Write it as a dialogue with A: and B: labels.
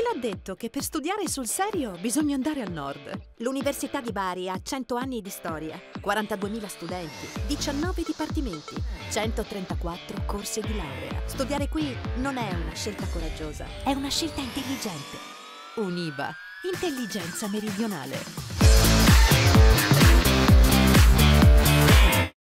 A: l'ha detto che per studiare sul serio bisogna andare al nord?
B: L'Università di Bari ha 100 anni di storia, 42.000 studenti, 19 dipartimenti, 134 corsi di laurea. Studiare qui non è una scelta coraggiosa, è una scelta intelligente.
A: Uniba, intelligenza meridionale.